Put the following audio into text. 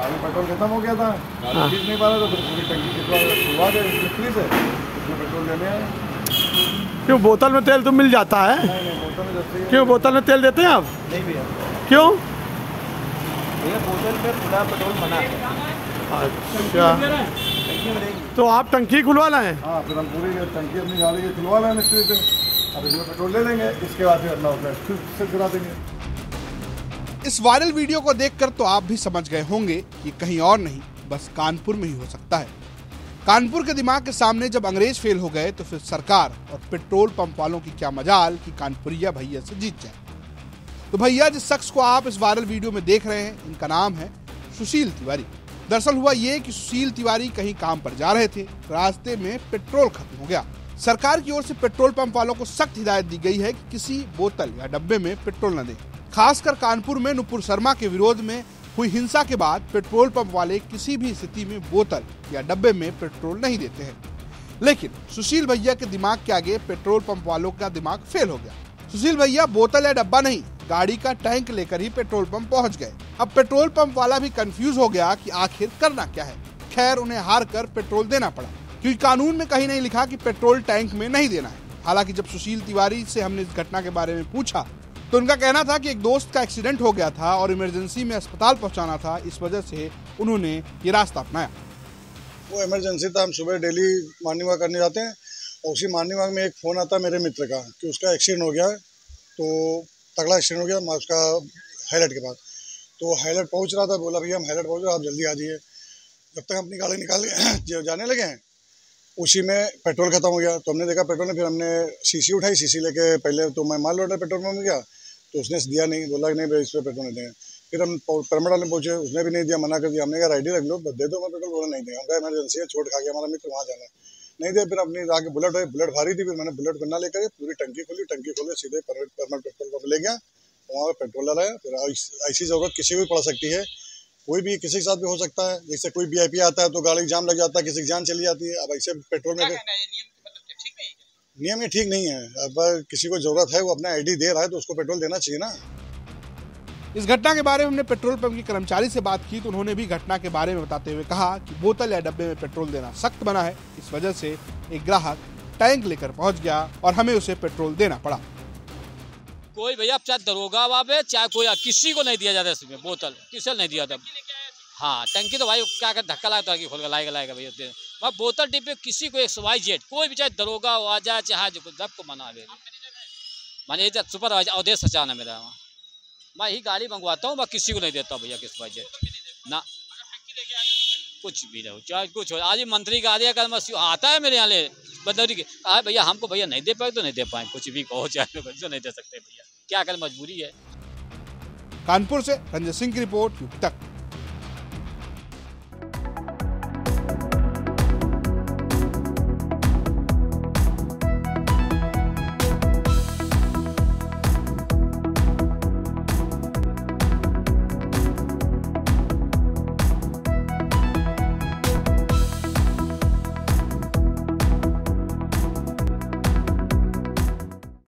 अभी पेट्रोल खत्म हो गया था, गाड़ी खींच नहीं पा रहा, तो फिर पूरी टंकी खुलवा के मिस्त्री से उसमें पेट्रोल लेने आए। क्यों बोतल में तेल तो मिल जाता है? नहीं, बोतल में जैसे क्यों बोतल में तेल देते हैं आप? नहीं भैया, क्यों? भैया बोतल में खुला पेट्रोल मना है। अच्छा, तो आप टंकी खुलवा लाएं? हाँ, फिर हम पूरी टंकी अपनी गाड़ी की खुलवा लाए मिस्त्री से। अब इसमें पेट्रोल ले लेंगे, इसके बाद फिर अपना फिर से गिरा देंगे। इस वायरल वीडियो को देखकर तो आप भी समझ गए होंगे कि कहीं और नहीं, बस कानपुर में ही हो सकता है। कानपुर के दिमाग के सामने जब अंग्रेज फेल हो गए तो फिर सरकार और पेट्रोल पंप वालों की क्या मजाल कि कानपुरिया भैया से जीत जाए। तो भैया जिस शख्स को आप इस वायरल वीडियो में देख रहे हैं, इनका नाम है सुशील तिवारी। दरअसल हुआ ये कि सुशील तिवारी कहीं काम पर जा रहे थे, रास्ते में पेट्रोल खत्म हो गया। सरकार की ओर से पेट्रोल पंप वालों को सख्त हिदायत दी गई है कि किसी बोतल या डब्बे में पेट्रोल न दें। खासकर कानपुर में नुपुर शर्मा के विरोध में हुई हिंसा के बाद पेट्रोल पंप वाले किसी भी स्थिति में बोतल या डब्बे में पेट्रोल नहीं देते हैं। लेकिन सुशील भैया के दिमाग के आगे पेट्रोल पंप वालों का दिमाग फेल हो गया। सुशील भैया बोतल या डब्बा नहीं, गाड़ी का टैंक लेकर ही पेट्रोल पंप पहुंच गए। अब पेट्रोल पंप वाला भी कंफ्यूज हो गया कि आखिर करना क्या है। खैर उन्हें हार कर पेट्रोल देना पड़ा, क्योंकि कानून में कहीं नहीं लिखा कि पेट्रोल टैंक में नहीं देना है। हालांकि जब सुशील तिवारी से हमने इस घटना के बारे में पूछा तो उनका कहना था कि एक दोस्त का एक्सीडेंट हो गया था और इमरजेंसी में अस्पताल पहुंचाना था, इस वजह से उन्होंने ये रास्ता अपनाया। वो इमरजेंसी था, हम सुबह डेली मॉर्निंग वॉक करने जाते हैं और उसी मॉर्निंग वॉक में एक फ़ोन आता मेरे मित्र का कि उसका एक्सीडेंट हो गया, तो तगड़ा एक्सीडेंट हो गया मैं उसका हाईलाइट के पास। तो हाईलाइट पहुंच रहा था, बोला भैया हम हाईलाइट पहुंच रहे, आप जल्दी आ जाइए। जब तक अपनी गाड़ी निकाल के जाने लगे हैं, उसी में पेट्रोल खत्म हो गया। तो हमने देखा पेट्रोल में, फिर हमने सीसी उठाई, सीसी लेके पहले तो मैं माल लोडर पेट्रोल पंप में गया तो उसने दिया नहीं, बोला कि नहीं भाई इस पर पेट्रोल नहीं देंगे। फिर हम परमिट वाले पहुंचे, उसने भी नहीं दिया, मना कर दिया। हमने कहा आईडी रख लो, दे दो मैं पेट्रोल, बोला नहीं देंगे। हमका इमरजेंसी है, छोड़ खा गया हमारा मित्र, वहाँ जाना है, नहीं दिया। फिर अपनी आगे बुलेट भारी थी, फिर मैंने बुलेट को ना लेकर पूरी टंकी खोली, टंकी खोल के सीधे परमिट पेट्रोल पंप ले गया, वहाँ पर पेट्रोल डलाया। फिर ऐसी जरूरत किसी को भी पड़ सकती है, कोई भी किसी के साथ भी हो सकता है। जैसे कोई वीआईपी आता है तो गाड़ी जाम लग जाता है, किसी की जान चली जाती है। अब ऐसे पेट्रोल में नियम ये ठीक नहीं है। अब किसी को जरूरत है, वो अपना आईडी दे रहा है तो उसको पेट्रोल देना चाहिए ना। इस घटना के बारे में हमने पेट्रोल पंप के कर्मचारी से बात की तो उन्होंने भी घटना के बारे में बताते हुए कहा कि बोतल या डब्बे में पेट्रोल देना सख्त बना है, इस वजह से एक ग्राहक टैंक लेकर पहुंच गया और हमें उसे पेट्रोल देना पड़ा। कोई भैया चाहे दरोगा वाले चाहे कोई, किसी को नहीं दिया जाता इसमें बोतल, किसी नहीं दिया था। हाँ टंकी तो भाई क्या कर धक्का लगता है, खोल कर लाएगा भैया। वहाँ बोतल डिब्बे किसी को XYZ कोई भी, चाहे दरोगा आ जाए चाहे सबको मना दे। माने सुपरवाइजर अवधेश सचाना मेरा, मैं ही गाड़ी मंगवाता हूँ, मैं किसी को नहीं देता भैया XYZ ना, कुछ भी नहीं चाहे कुछ हो। आज मंत्री का आदि आता है मेरे यहाँ ले बदौरी के, भैया हमको भैया नहीं दे पाए तो नहीं दे पाए, कुछ भी कहो चाहे तो नहीं दे सकते भैया, क्या करें मजबूरी है। कानपुर से रंजन सिंह की रिपोर्ट, यूपी तक।